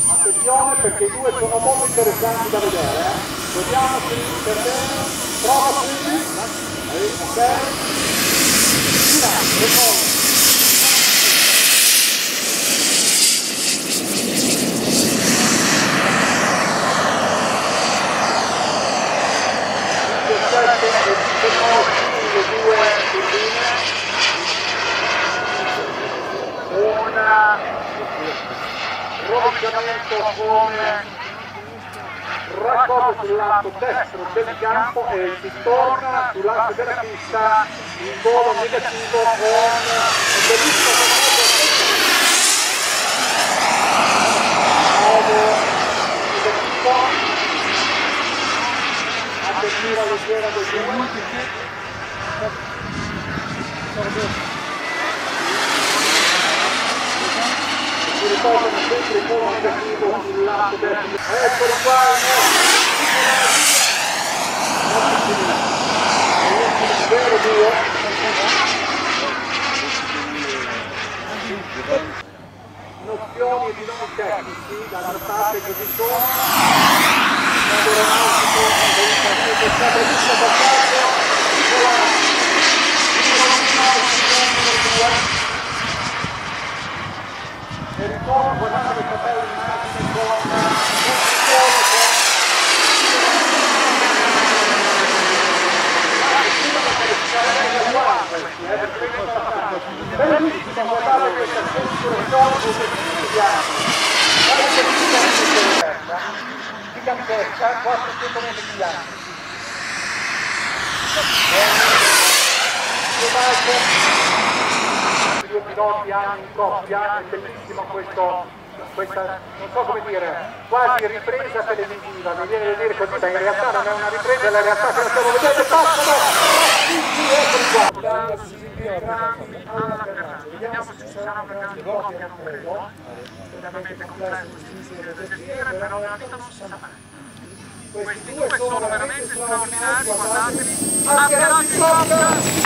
Attenzione perché i due sono molto interessanti da vedere, Vediamoci per bene, prova quindi, ok, gira, e poi. Le due turbine, un rovesciamento come raccordo sul lato destro del campo e si torna sull'asse della pista in volo negativo con un bellissimo nuovo negativo, apertura leggera del due. Si riportano sempre il volo negativo sul lato destro. Eccolo qua, vero duo. Nozioni di nomi tecnici da parte così sono. Aeronautico, è stato visto passaggio. E ritorno guardando il capello di immagine con bellissimo guardare questa gigantesca, 400 metri di diametro. Due piloti hanno in coppia, è bellissimo questa, non so come dire, quasi ripresa televisiva, mi viene da dire così, ma in realtà non è una ripresa, è la realtà che la stiamo vedendo, passano, vediamo se ci sarà una grande coppia a numero, veramente complesso, difficile da gestire, però nella vita non si sa mai. Questi due sono veramente straordinari, guardateli, anche la coppia!